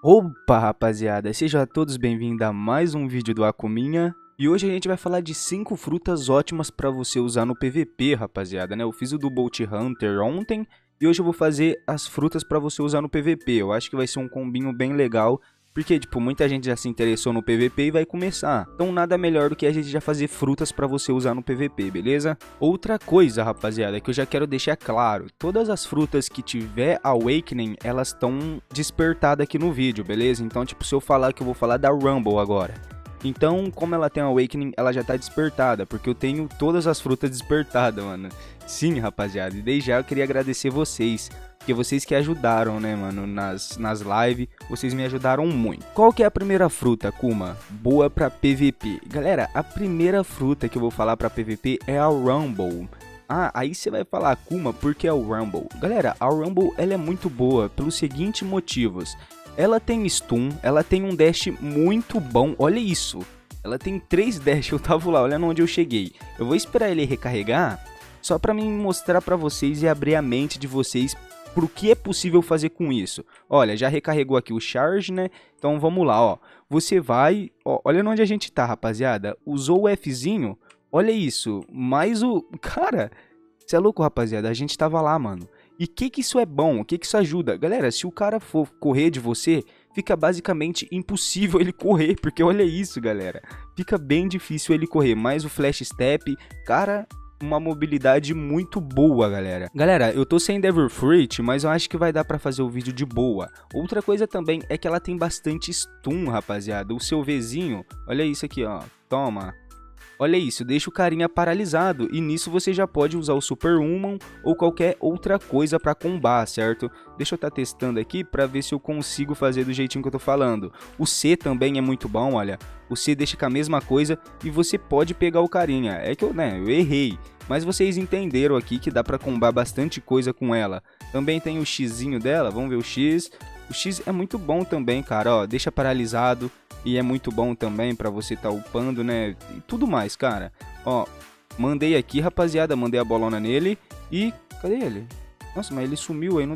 Opa, rapaziada, sejam todos bem-vindos a mais um vídeo do Akuminha. E hoje a gente vai falar de 5 frutas ótimas para você usar no PVP, rapaziada, né? Eu fiz o do Bounty Hunter ontem e hoje eu vou fazer as frutas para você usar no PVP. Eu acho que vai ser um combinho bem legal, porque, tipo, muita gente já se interessou no PVP e vai começar. Então nada melhor do que a gente já fazer frutas pra você usar no PVP, beleza? Outra coisa, rapaziada, que eu já quero deixar claro. Todas as frutas que tiver Awakening, elas estão despertadas aqui no vídeo, beleza? Então, tipo, se eu falar que eu vou falar da Rumble agora. Então, como ela tem Awakening, ela já tá despertada, porque eu tenho todas as frutas despertadas, mano. Sim, rapaziada, e desde já eu queria agradecer vocês, porque vocês que ajudaram, né, mano, nas lives, vocês me ajudaram muito. Qual que é a primeira fruta, Kuma? Boa pra PVP. Galera, a primeira fruta que eu vou falar pra PVP é a Rumble. Ah, aí você vai falar, Kuma, por que é o Rumble? Galera, a Rumble, ela é muito boa pelos seguintes motivos. Ela tem stun, ela tem um dash muito bom, olha isso. Ela tem 3 dash, eu tava lá, olha onde eu cheguei. Eu vou esperar ele recarregar, só pra mim mostrar pra vocês e abrir a mente de vocês pro que é possível fazer com isso. Olha, já recarregou aqui o charge, né? Então vamos lá, ó. Você vai, ó, olha onde a gente tá, rapaziada. Usou o Fzinho, olha isso, mais o... Cara, você é louco, rapaziada, a gente tava lá, mano. E que isso é bom? O que isso ajuda? Galera, se o cara for correr de você, fica basicamente impossível ele correr, porque olha isso, galera. Fica bem difícil ele correr, mais o Flash Step, cara, uma mobilidade muito boa, galera. Galera, eu tô sem Devil Fruit, mas eu acho que vai dar pra fazer o vídeo de boa. Outra coisa também é que ela tem bastante stun, rapaziada. O seu Vzinho, olha isso aqui, ó, toma. Olha isso, deixa o carinha paralisado e nisso você já pode usar o Superhuman ou qualquer outra coisa para combar, certo? Deixa eu estar testando aqui para ver se eu consigo fazer do jeitinho que eu tô falando. O C também é muito bom, olha. O C deixa com a mesma coisa e você pode pegar o carinha. É que eu errei, mas vocês entenderam aqui que dá para combar bastante coisa com ela. Também tem o Xzinho dela, vamos ver o X. O X é muito bom também, cara, ó, deixa paralisado. E é muito bom também pra você tá upando, né? E tudo mais, cara. Ó, mandei aqui, rapaziada. Mandei a bolona nele. E... cadê ele? Nossa, mas ele sumiu aí. Não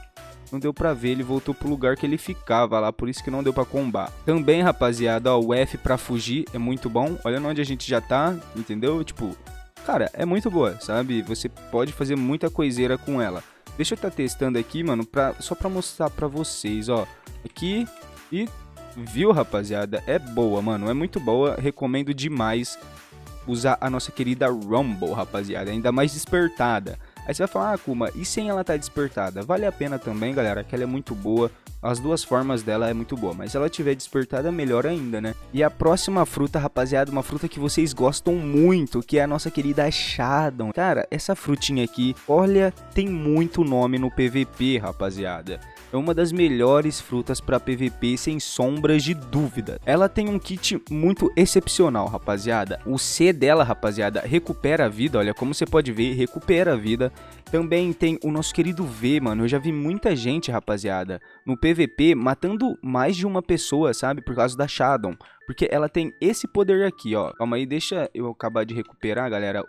deu pra ver. Ele voltou pro lugar que ele ficava lá. Por isso que não deu pra combar. Também, rapaziada, ó. O F pra fugir é muito bom. Olha onde a gente já tá. Entendeu? Tipo... cara, é muito boa, sabe? Você pode fazer muita coiseira com ela. Deixa eu tá testando aqui, mano. Só pra mostrar pra vocês, ó. Aqui. E... viu, rapaziada? É boa, mano. É muito boa. Recomendo demais usar a nossa querida Rumble, rapaziada. Ainda mais despertada. Aí você vai falar, ah, Kuma, e sem ela tá despertada? Vale a pena também, galera, que ela é muito boa. As duas formas dela é muito boa, mas se ela tiver despertada, melhor ainda, né? E a próxima fruta, rapaziada, uma fruta que vocês gostam muito, que é a nossa querida Shadow. Cara, essa frutinha aqui, olha, tem muito nome no PVP, rapaziada. É uma das melhores frutas para PVP, sem sombras de dúvida. Ela tem um kit muito excepcional, rapaziada. O C dela, rapaziada, recupera a vida. Olha, como você pode ver, recupera a vida. Também tem o nosso querido V, mano. Eu já vi muita gente, rapaziada, no PVP matando mais de uma pessoa, sabe? Por causa da Shadow. Porque ela tem esse poder aqui, ó. Calma aí, deixa eu acabar de recuperar, galera,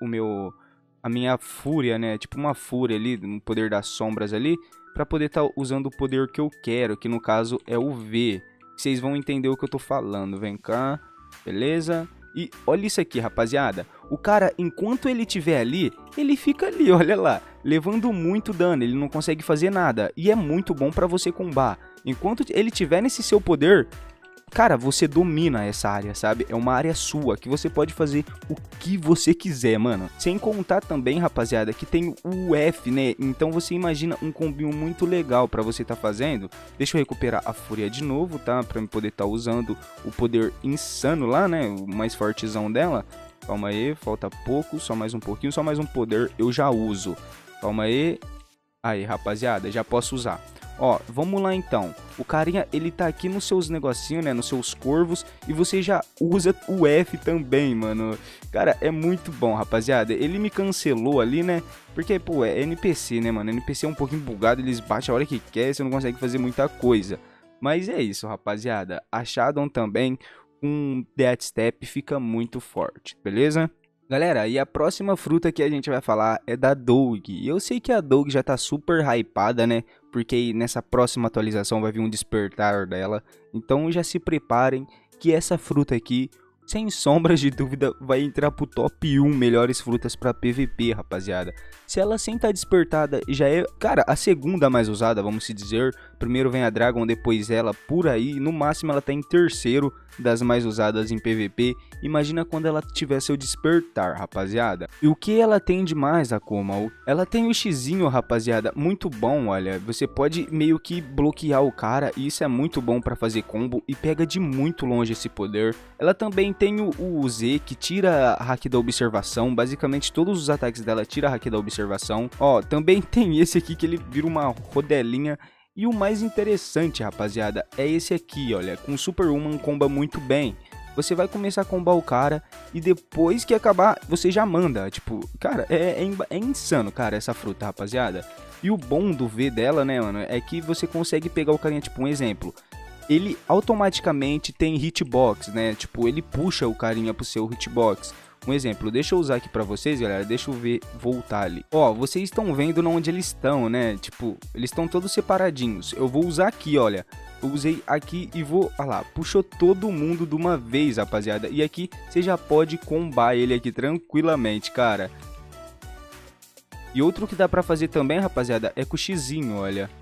a minha fúria, né? Tipo uma fúria ali, no poder das sombras ali, pra poder estar usando o poder que eu quero, que no caso é o V. Vocês vão entender o que eu tô falando. Vem cá, beleza? E olha isso aqui, rapaziada. O cara, enquanto ele estiver ali, ele fica ali, olha lá, levando muito dano, ele não consegue fazer nada. E é muito bom pra você combar. Enquanto ele estiver nesse seu poder, cara, você domina essa área, sabe? É uma área sua, que você pode fazer o que você quiser, mano. Sem contar também, rapaziada, que tem o F, né? Então você imagina um combinho muito legal pra você tá fazendo. Deixa eu recuperar a fúria de novo, tá? Pra eu poder tá usando o poder insano lá, né? O mais fortezão dela. Calma aí, falta pouco, só mais um pouquinho, só mais um poder eu já uso. Calma aí. Aí, rapaziada, já posso usar. Ó, vamos lá então. O carinha, ele tá aqui nos seus negocinhos, né? Nos seus corvos. E você já usa o F também, mano. Cara, é muito bom, rapaziada. Ele me cancelou ali, né? Porque, pô, é NPC, né, mano? NPC é um pouquinho bugado. Eles batem a hora que quer. Você não consegue fazer muita coisa. Mas é isso, rapaziada. A Shadow também, com Death Step, fica muito forte, beleza? Galera, e a próxima fruta que a gente vai falar é da Doug. E eu sei que a Doug já tá super hypada, né? Porque nessa próxima atualização vai vir um despertar dela. Então já se preparem que essa fruta aqui, sem sombras de dúvida, vai entrar pro top 1 melhores frutas pra PVP, rapaziada. Se ela sem tá despertada, já é, cara, a segunda mais usada, vamos se dizer. Primeiro vem a Dragon, depois ela, por aí. No máximo ela tá em terceiro das mais usadas em PVP. Imagina quando ela tiver seu despertar, rapaziada. E o que ela tem de mais, Akuma? Ela tem o xizinho, rapaziada, muito bom, olha. Você pode meio que bloquear o cara, e isso é muito bom pra fazer combo. E pega de muito longe esse poder. Ela também tem o Z, que tira a hack da observação. Basicamente todos os ataques dela tira a hack da observação. Ó, também tem esse aqui que ele vira uma rodelinha. E o mais interessante, rapaziada, é esse aqui, olha, com Superwoman comba muito bem. Você vai começar a combar o cara e depois que acabar, você já manda. Tipo, cara, é insano, cara, essa fruta, rapaziada. E o bom do V dela, né, mano, é que você consegue pegar o carinha, tipo, um exemplo. Ele automaticamente tem hitbox, né, tipo, ele puxa o carinha pro seu hitbox. Um exemplo, deixa eu usar aqui pra vocês, galera, deixa eu ver, voltar ali. Ó, vocês estão vendo onde eles estão, né? Tipo, eles estão todos separadinhos. Eu vou usar aqui, olha. Eu usei aqui e vou, olha lá, puxou todo mundo de uma vez, rapaziada. E aqui você já pode combar ele aqui tranquilamente, cara. E outro que dá pra fazer também, rapaziada, é com o xizinho, olha.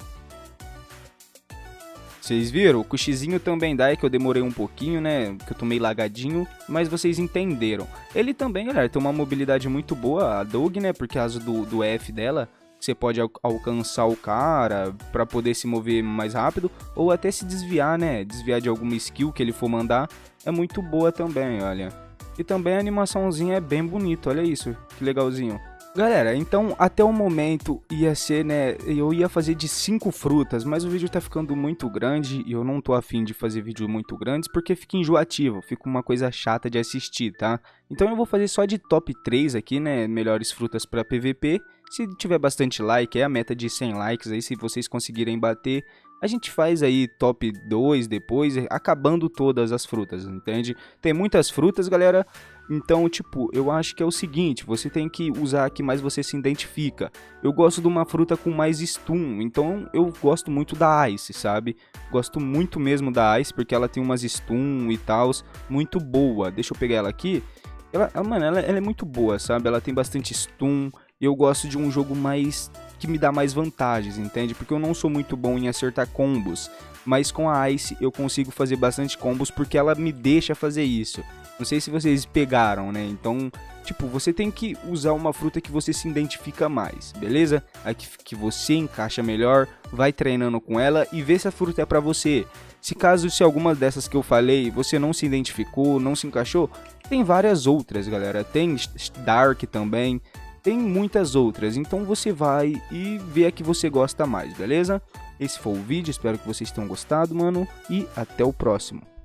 Vocês viram? O cochizinho também dá, é que eu demorei um pouquinho, né? Que eu tô meio lagadinho, mas vocês entenderam. Ele também, galera, tem uma mobilidade muito boa, a Doug, né? Por causa do F dela, você pode alcançar o cara pra poder se mover mais rápido, ou até se desviar, né? Desviar de alguma skill que ele for mandar, é muito boa também, olha. E também a animaçãozinha é bem bonita, olha isso, que legalzinho. Galera, então até o momento ia ser, né, eu ia fazer de 5 frutas, mas o vídeo tá ficando muito grande e eu não tô afim de fazer vídeo muito grandes porque fica enjoativo, fica uma coisa chata de assistir, tá? Então eu vou fazer só de top 3 aqui, né, melhores frutas pra PVP. Se tiver bastante like, é a meta de 100 likes aí, se vocês conseguirem bater, a gente faz aí top 2 depois, acabando todas as frutas, entende? Tem muitas frutas, galera. Então, tipo, eu acho que é o seguinte, você tem que usar a que mais você se identifica. Eu gosto de uma fruta com mais stun, então eu gosto muito da Ice, sabe? Gosto muito mesmo da Ice, porque ela tem umas stun e tal, muito boa. Deixa eu pegar ela aqui. Mano, ela é muito boa, sabe? Ela tem bastante stun, e eu gosto de um jogo mais que me dá mais vantagens, entende? Porque eu não sou muito bom em acertar combos, mas com a Ice eu consigo fazer bastante combos porque ela me deixa fazer isso. Não sei se vocês pegaram, né? Então, tipo, você tem que usar uma fruta que você se identifica mais, beleza? A que você encaixa melhor, vai treinando com ela e vê se a fruta é pra você. Se alguma dessas que eu falei você não se identificou, não se encaixou, tem várias outras, galera. Tem Dark também, tem muitas outras. Então você vai e vê a que você gosta mais, beleza? Esse foi o vídeo, espero que vocês tenham gostado, mano. E até o próximo.